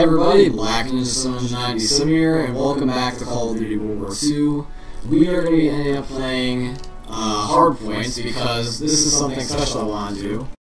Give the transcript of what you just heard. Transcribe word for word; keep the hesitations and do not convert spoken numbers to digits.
everybody, Black Ninja Seven ninety Sim here, and welcome back to Call of Duty World War Two. We are going to be ending up playing uh, Hardpoints because this is something special I want to do.